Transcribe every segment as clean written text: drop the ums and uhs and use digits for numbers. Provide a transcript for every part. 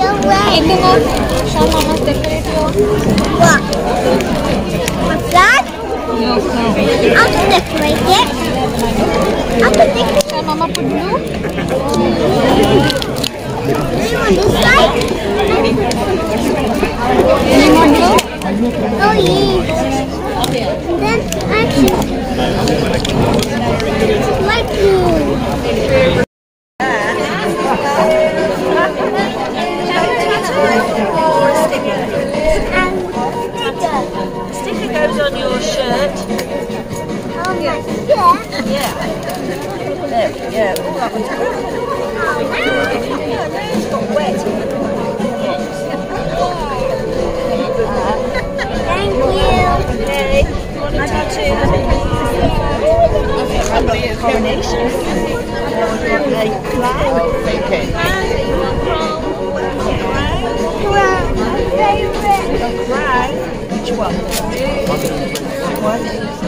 Ito nga. Show Mama's decorator. What? What's that? No. I'll decorate it. I'll put it. Show Mama put blue. You want this side? You want blue? Oh, yes. Then actually, like blue. Sticker goes on your shirt. Oh my God. Yeah. There, yeah. It's got wet. Thank you. Okay. Want a tattoo? Coronation. Crown. Which one? What?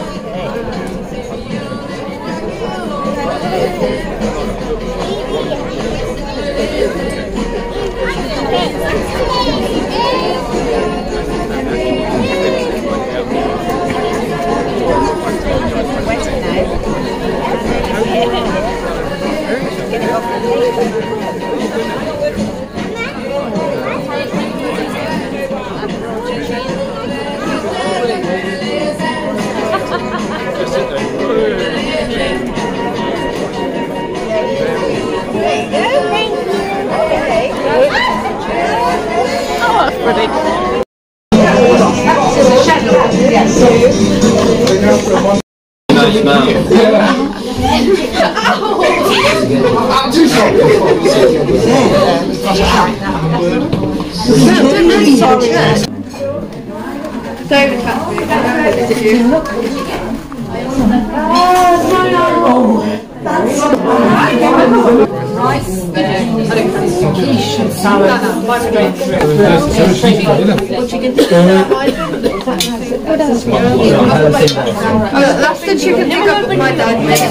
Nice man. That's the chicken pick up with my dad made.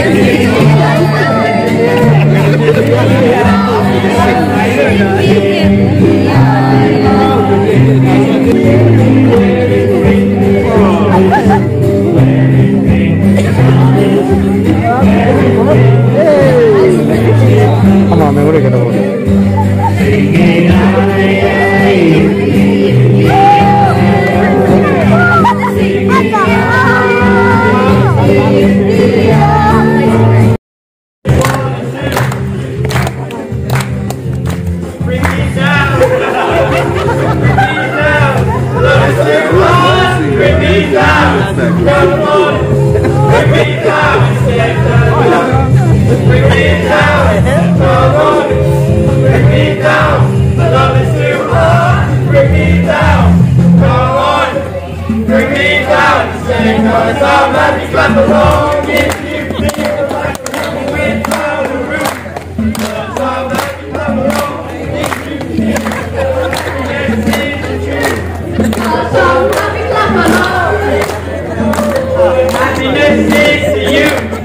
Thank you. Bring me down, come on. Bring me down, bring me down, come on. Bring me down, the love is too hard. Bring me down, come on. Bring me down, say, cause I'm happy, clap along. If you feel like I'm without a roof, cause I'm happy, clap along. If you feel like I'm the truth, cause I'm happy, clap along. Happiness is to you.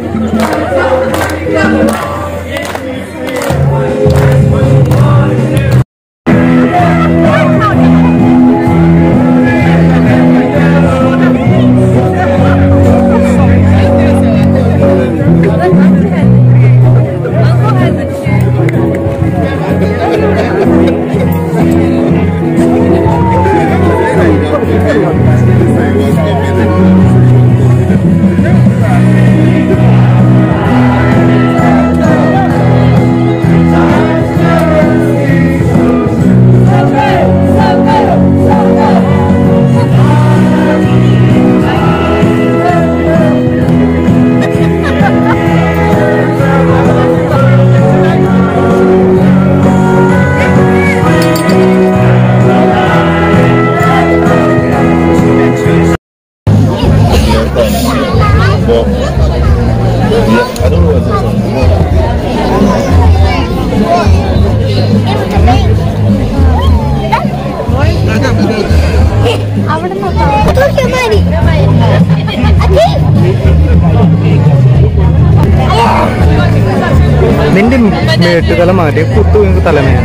നിന്റെ മേട്ടുതല മാറ്റി കുത്തു തലമേ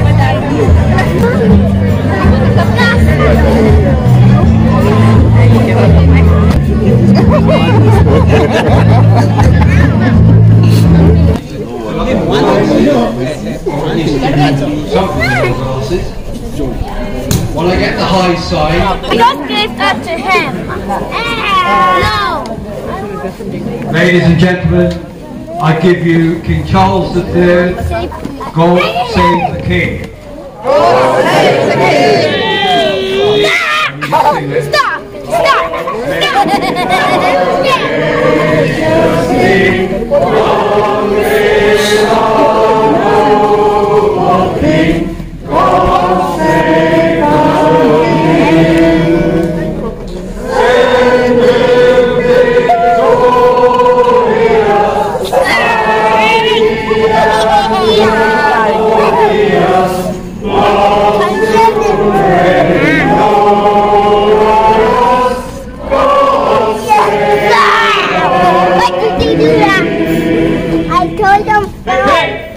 Well, I get the high side. Just give that to him. No. Ladies and gentlemen, I give you King Charles III, God Save the King. God save the King. Stop! Stop! I told them.